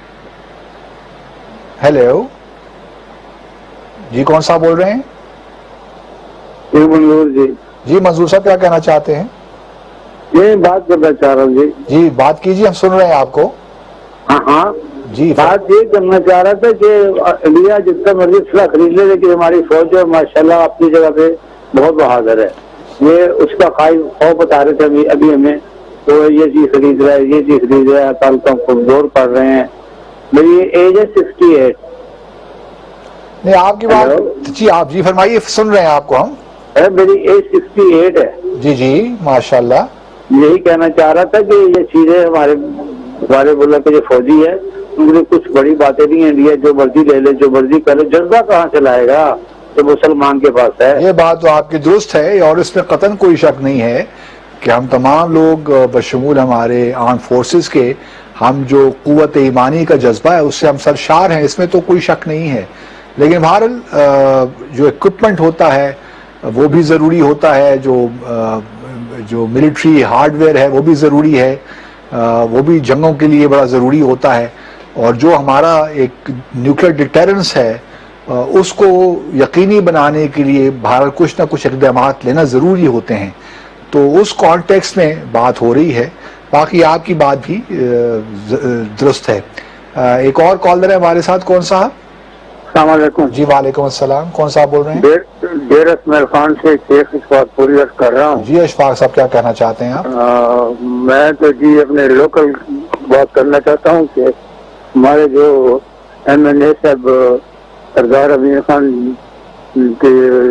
ہیلو جی، کون سا بول رہے ہیں؟ منظور جی. جی منظور صاحب کیا کہنا چاہتے ہیں؟ یہ بات کرنا چاہ رہا ہوں جی. جی بات کیجیے، ہم سن رہے ہیں آپ کو. ہاں ہاں جی بات یہ کرنا چاہ رہا تھا کہ انڈیا جتنا مرضی اسلحہ خرید لے لیکن ہماری فوج ہے ماشاءاللہ اپنی جگہ پہ بہت بہادر ہے. یہ اس کا خوف بتا رہے تھے ابھی ہمیں، وہ یہ چیز خرید رہا ہے، یہ چیز خرید رہا ہے، تعلقوں کمزور پڑ رہے ہیں. میری ایج ہے سکسٹی ایٹ. نہیں آپ کی بات جی آپ جی فرمائیے، سن رہے ہیں آپ کو ہم. میری ایج سکسٹی ایٹ ہے. جی جی ماشاءاللہ. یہی کہنا چاہ رہا تھا کہ یہ چیزیں ہمارے ہمارے ملک کے جو فوجی ہے ان کے کچھ بڑی باتیں نہیں ہیں. انڈیا جو مرضی لے لے، جو مرضی کرے، جذبہ کہاں سے لائے گا جو مسلمان کے پاس ہے؟ یہ بات تو آپ کی درست ہے اور اس میں قطعاً کوئی شک نہیں ہے کہ ہم تمام لوگ بشمول ہمارے آرم فورسز کے، ہم جو قوت ایمانی کا جذبہ ہے اس سے ہم سرشار ہیں، اس میں تو کوئی شک نہیں ہے. لیکن بہرحال جو اکوپمنٹ ہوتا ہے وہ بھی ضروری ہوتا ہے، جو جو ملٹری ہارڈ ویئر ہے وہ بھی ضروری ہے، وہ بھی جنگوں کے لیے بڑا ضروری ہوتا ہے. اور جو ہمارا ایک نیوکلیئر ڈیٹرنس ہے اس کو یقینی بنانے کے لیے بھارت کچھ نہ کچھ اقدامات لینا ضروری ہوتے ہیں. تو اس کانٹیکسٹ میں بات ہو رہی ہے. باقی آپ کی بات بھی درست ہے. ایک اور کالر ہے ہمارے ساتھ، کون صاحب؟ السلام علیکم. جی وعلیکم السلام، کون صاحب بول رہے ہیں؟ دیر اسماعیل خان سے شیخ اشفاق پوری عرض کر رہا ہوں. جی اشفاق صاحب کیا کہنا چاہتے ہیں آپ؟ میں تو جی اپنے لوکل بات کرنا چاہتا ہوں کہ ہمارے جو ایم این اے صاحب سردار امین خان کے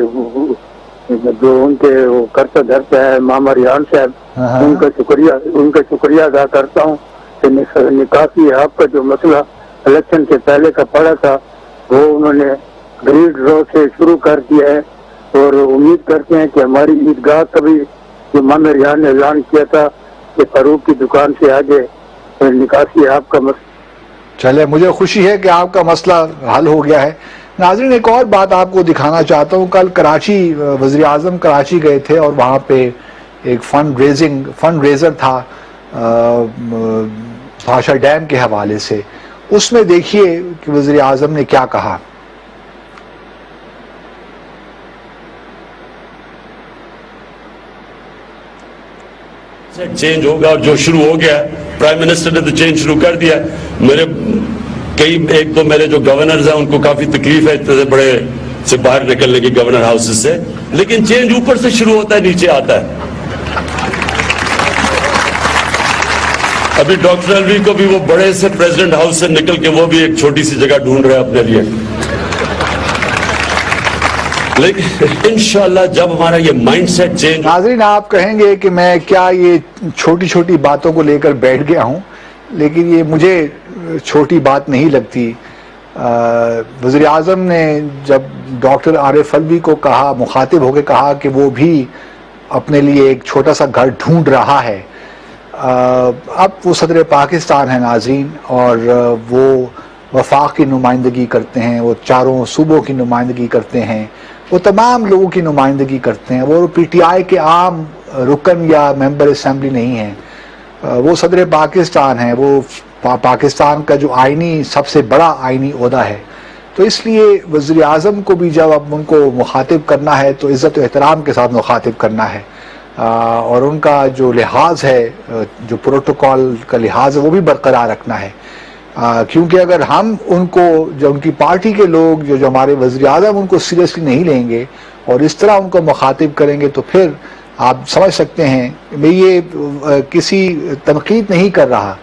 جو ان کے کرتا دھرتا ہے ماما ریان صاحب، ان کا شکریہ ان کا شکریہ ادا کرتا ہوں کہ نکاسی آپ کا جو مسئلہ الیکشن سے پہلے کا پڑا تھا وہ انہوں نے گریڈ رو سے شروع کر دیا ہے، اور امید کرتے ہیں کہ ہماری عیدگاہ کا بھی جو ماما ریان نے اعلان کیا تھا کہ فاروق کی دکان سے آگے نکاسی آپ کا مسئلہ. چلے مجھے خوشی ہے کہ آپ کا مسئلہ حل ہو گیا ہے. ناظرین ایک اور بات آپ کو دکھانا چاہتا ہوں. کل کراچی وزیر اعظم کراچی گئے تھے اور وہاں پہ ایک فنڈ ریزنگ فنڈ ریزر تھا بھاشا ڈیم کے حوالے سے. اس میں دیکھیے کہ وزیر اعظم نے کیا کہا. چینج ہوگا اور جو شروع ہو گیا پرائم منسٹر نے تو چینج شروع کر دیا. میرے کئی ایک تو میرے جو گورنرز ہیں ان کو کافی تکلیف ہے اتنے بڑے سے باہر نکلنے کی گورنر ہاؤس سے، لیکن چینج اوپر سے شروع ہوتا ہے نیچے آتا ہے. ابھی ڈاکٹر الوی کو بھی وہ بڑے سے پریزیڈنٹ ہاؤس سے نکل کے وہ بھی ایک چھوٹی سی جگہ ڈھونڈ رہے اپنے لیے. لیکن انشاءاللہ جب ہمارا یہ مائنڈ سیٹ چینج. ناظرین آپ کہیں گے کہ میں کیا یہ چھوٹی چھوٹی باتوں کو لے کر بیٹھ گیا ہوں، لیکن یہ مجھے چھوٹی بات نہیں لگتی. وزیر اعظم نے جب ڈاکٹر عارف الوی کو کہا، مخاطب ہو کے کہا کہ وہ بھی اپنے لیے ایک چھوٹا سا گھر ڈھونڈ رہا ہے، اب وہ صدر پاکستان ہیں ناظرین، اور وہ وفاق کی نمائندگی کرتے ہیں، وہ چاروں صوبوں کی نمائندگی کرتے ہیں، وہ تمام لوگوں کی نمائندگی کرتے ہیں. وہ پی ٹی آئی کے عام رکن یا ممبر اسمبلی نہیں ہیں، وہ صدر پاکستان ہیں، وہ پاکستان کا جو آئینی سب سے بڑا آئینی عہدہ ہے. تو اس لیے وزیر اعظم کو بھی جب اب ان کو مخاطب کرنا ہے تو عزت و احترام کے ساتھ مخاطب کرنا ہے، اور ان کا جو لحاظ ہے، جو پروٹوکول کا لحاظ ہے، وہ بھی برقرار رکھنا ہے. کیونکہ اگر ہم ان کو، جو ان کی پارٹی کے لوگ، جو جو ہمارے وزیر اعظم ان کو سیریسلی نہیں لیں گے اور اس طرح ان کو مخاطب کریں گے تو پھر آپ سمجھ سکتے ہیں. میں یہ کسی تنقید نہیں کر رہا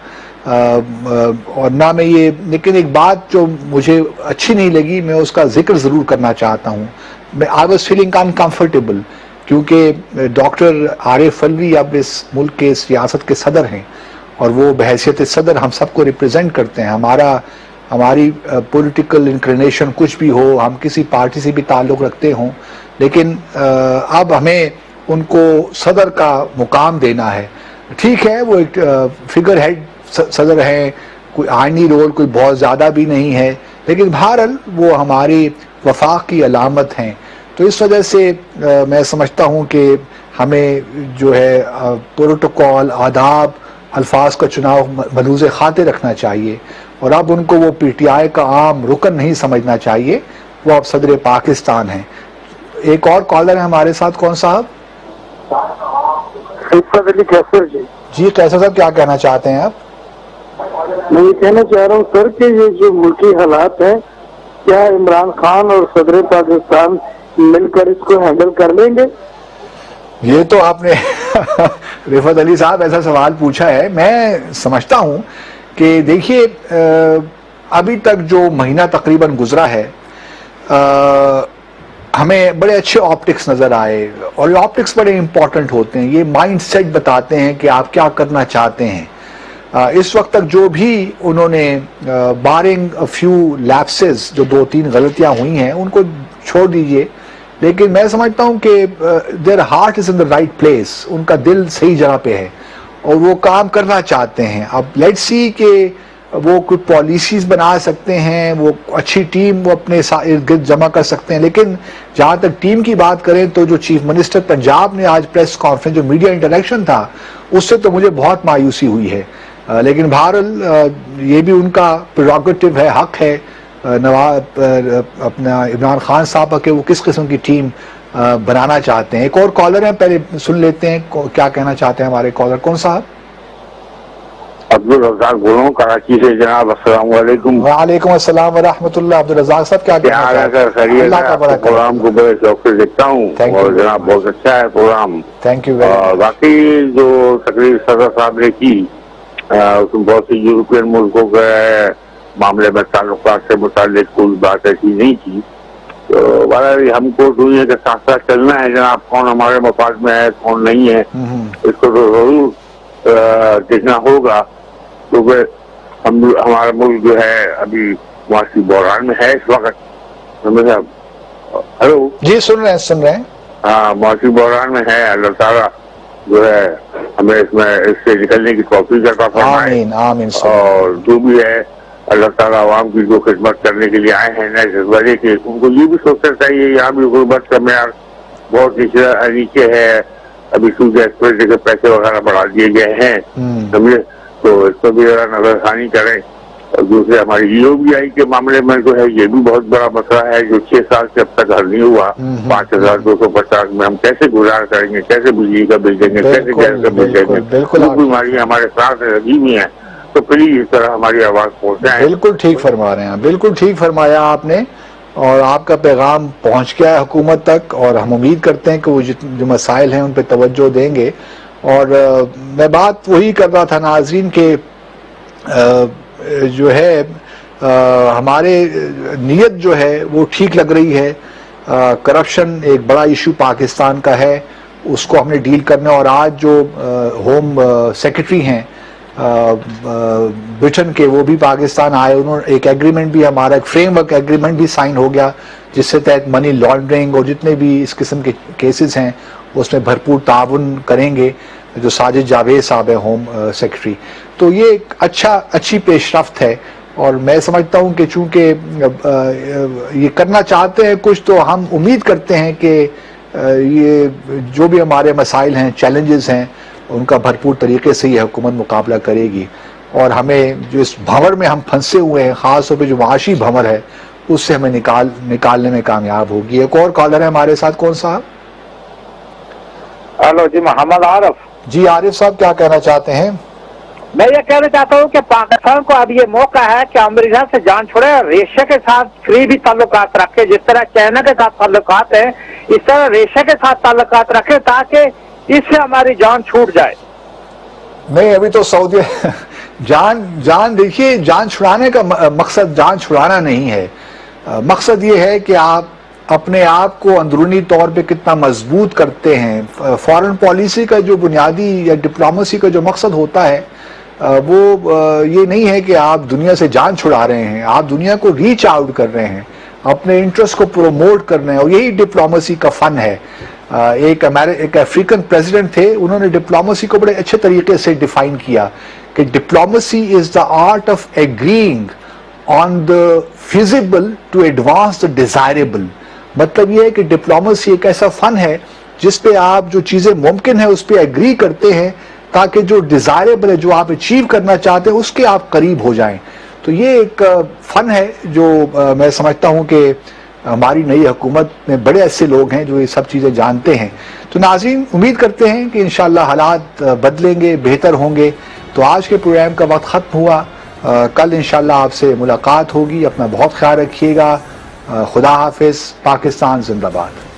اور نہ میں یہ، لیکن ایک بات جو مجھے اچھی نہیں لگی میں اس کا ذکر ضرور کرنا چاہتا ہوں. میں آئی واز فیلنگ انکمفرٹیبل، کیونکہ ڈاکٹر عارف الوی اب اس ملک کے، اس ریاست کے صدر ہیں، اور وہ بحیثیت صدر ہم سب کو ریپرزینٹ کرتے ہیں. ہمارا ہماری پولیٹیکل انکلینیشن کچھ بھی ہو، ہم کسی پارٹی سے بھی تعلق رکھتے ہوں، لیکن اب ہمیں ان کو صدر کا مقام دینا ہے. ٹھیک ہے، وہ ایک فگر ہیڈ صدر ہیں، کوئی آئینی رول کوئی بہت زیادہ بھی نہیں ہے، لیکن بہرحال وہ ہماری وفاق کی علامت ہیں. تو اس وجہ سے میں سمجھتا ہوں کہ ہمیں جو ہے پروٹوکول، آداب، الفاظ کا چناؤ ملحوظ خاطر رکھنا چاہیے، اور اب ان کو وہ پی ٹی آئی کا عام رکن نہیں سمجھنا چاہیے، وہ اب صدر پاکستان ہیں. ایک اور کالر ہے ہمارے ساتھ. کون صاحب؟ جی قیصر صاحب، کیا کہنا چاہتے ہیں آپ؟ میں یہ کہنا چاہ رہا ہوں سر کہ یہ جو ملکی حالات ہیں، کیا عمران خان اور صدر پاکستان مل کر اس کو ہینڈل کر لیں گے؟ یہ تو آپ نے رفعت علی صاحب ایسا سوال پوچھا ہے. میں سمجھتا ہوں کہ دیکھیے ابھی تک جو مہینہ تقریباً گزرا ہے ہمیں بڑے اچھے آپٹکس نظر آئے، اور یہ آپٹکس بڑے امپورٹنٹ ہوتے ہیں. یہ مائنڈ سیٹ بتاتے ہیں کہ آپ کیا کرنا چاہتے ہیں. اس وقت تک جو بھی انہوں نے بارنگ فیو لیپسز، جو دو تین غلطیاں ہوئی ہیں، ان کو چھوڑ دیجئے، لیکن میں سمجھتا ہوں کہ their heart is in the right place، ان کا دل صحیح جگہ پہ ہے اور وہ کام کرنا چاہتے ہیں. اب لیٹس سی کہ وہ کچھ پالیسیز بنا سکتے ہیں، وہ اچھی ٹیم وہ اپنے ارد گرد جمع کر سکتے ہیں، لیکن جہاں تک ٹیم کی بات کریں تو جو چیف منسٹر پنجاب نے آج پریس کانفرنس، جو میڈیا انٹریکشن تھا، اس سے تو مجھے بہت مایوسی ہوئی ہے. لیکن بہرحال یہ بھی ان کا پریروگیٹو ہے، حق ہے نواب اپنا عمران خان صاحب کہ وہ کس قسم کی ٹیم بنانا چاہتے ہیں. ایک اور کالر ہیں، پہلے سن لیتے ہیں کیا کہنا چاہتے ہیں ہمارے کالر. کون صاحب؟ عبدالرزاق بول رہا ہوں کراچی سے. جناب السلام علیکم. وعلیکم السلام ورحمۃ اللہ. عبدالرزاق صاحب کیا کہنا چاہتے ہیں؟ اللہ کا بڑا پروگرام کو بڑے شوق سے دیکھتا ہوں اور جناب بہت اچھا ہے پروگرام. Thank you. باقی جو تقریر صدر صاحب نے کی اس میں بہت سی یورپین ملکوں کے معاملے میں تعلقات سے متعلق کوئی بات ایسی نہیں کی. تو بہرحال ہم کو دنیا کے ساتھ ساتھ چلنا ہے جناب. کون ہمارے مفاد میں ہے کون نہیں ہے اس کو تو ضرور دیکھنا ہوگا، کیونکہ ہم ہمارا ملک جو ہے ابھی معاشی بحران میں ہے اس وقت. ہلو جی سن رہے ہیں سن رہے ہیں ہاں معاشی بحران میں ہے. اللہ تعالیٰ جو ہے ہمیں اس میں اس سے نکلنے کی توفیق عطا فرمائے. آمین آمین. اور جو بھی ہے اللہ تعالیٰ عوام کی جو خدمت کرنے کے لیے آئے ہیں نئے جذبے کے، ان کو یہ بھی سوچنا چاہیے یہاں بھی غربت کا معیار بہت نیچے ہے. ابھی سود ایکسپریس کے پیسے وغیرہ بڑھا دیے گئے ہیں سمجھے، تو اس پر بھی ذرا نظر ثانی کریں. اور دوسرے ہماری ای او بی آئی کے معاملے میں جو ہے یہ بھی بہت بڑا مسئلہ ہے جو چھ سال سے اب تک حل نہیں ہوا. پانچ ہزار دو سو پچاس میں ہم کیسے گزار کریں گے، کیسے بجلی کا بل دیں گے، کیسے گیس کا بل دیں گے. بالکل بیماریاں ہمارے ساتھ لگی ہوئی ہیں، تو پلیز اس طرح ہماری آواز پہنچائیں. بالکل ٹھیک فرما رہے ہیں، بالکل ٹھیک فرمایا آپ نے، اور آپ کا پیغام پہنچ گیا ہے حکومت تک، اور ہم امید کرتے ہیں کہ وہ جو مسائل ہیں ان پہ توجہ دیں گے اور میں بات وہی کر رہا تھا ناظرین کہ جو ہے ہمارے نیت جو ہے وہ ٹھیک لگ رہی ہے. کرپشن ایک بڑا ایشو پاکستان کا ہے, اس کو ہم نے ڈیل کرنا ہے. اور آج جو ہوم سیکرٹری ہیں برٹن کے, وہ بھی پاکستان آئے, انہوں نے ایک ایگریمنٹ بھی, ہمارا ایک فریم ورک ایگریمنٹ بھی سائن ہو گیا, جس سے تحت منی لانڈرنگ اور جتنے بھی اس قسم کے کیسز ہیں اس میں بھرپور تعاون کریں گے جو ساجد جاوید صاحب ہے ہوم سیکرٹری. تو یہ ایک اچھا اچھی پیش رفت ہے, اور میں سمجھتا ہوں کہ چونکہ یہ کرنا چاہتے ہیں کچھ, تو ہم امید کرتے ہیں کہ یہ جو بھی ہمارے مسائل ہیں, چیلنجز ہیں, ان کا بھرپور طریقے سے یہ حکومت مقابلہ کرے گی, اور ہمیں جو اس بھنور میں ہم پھنسے ہوئے ہیں, خاص طور پہ جو معاشی بھنور ہے, اس سے ہمیں نکال نکالنے میں کامیاب ہوگی. ایک اور کالر ہے ہمارے ساتھ, کون صاحب؟ ہلو جی, محمد عارف. جی عارف صاحب, کیا کہنا چاہتے ہیں؟ میں یہ کہنا چاہتا ہوں کہ پاکستان کو اب یہ موقع ہے کہ امریکہ سے جان چھوڑے, ریشیا کے ساتھ قریبی تعلقات رکھے, جس طرح چائنا کے ساتھ تعلقات ہیں اس طرح ریشیا کے ساتھ تعلقات رکھے, تاکہ اس سے ہماری جان چھوٹ جائے. نہیں, ابھی تو سعودی جان جان دیکھیے, جان چھڑانے کا مقصد جان چھڑانا نہیں ہے. مقصد یہ ہے کہ آپ اپنے آپ کو اندرونی طور پہ کتنا مضبوط کرتے ہیں. فارن پالیسی کا جو بنیادی یا ڈپلومیسی کا جو مقصد ہوتا ہے وہ یہ نہیں ہے کہ آپ دنیا سے جان چھڑا رہے ہیں, آپ دنیا کو ریچ آؤٹ کر رہے ہیں, اپنے انٹرسٹ کو پروموٹ کر رہے ہیں, اور یہی ڈپلومیسی کا فن ہے. ایک ایک افریقن پریزیڈنٹ تھے, انہوں نے ڈپلومیسی کو بڑے اچھے طریقے سے ڈیفائن کیا کہ diplomacy is the art of agreeing on the feasible to advance the desirable. مطلب یہ ہے کہ ڈپلومیسی ایک ایسا فن ہے جس پہ آپ جو چیزیں ممکن ہیں اس پہ ایگری کرتے ہیں, تاکہ جو ڈیزائربل ہے, جو آپ اچیو کرنا چاہتے ہیں, اس کے آپ قریب ہو جائیں. تو یہ ایک فن ہے جو میں سمجھتا ہوں کہ ہماری نئی حکومت میں بڑے ایسے لوگ ہیں جو یہ سب چیزیں جانتے ہیں. تو ناظرین, امید کرتے ہیں کہ انشاءاللہ حالات بدلیں گے, بہتر ہوں گے. تو آج کے پروگرام کا وقت ختم ہوا, کل انشاءاللہ آپ سے ملاقات ہوگی. اپنا بہت خیال رکھیے گا. خدا حافظ. پاکستان زندہ باد.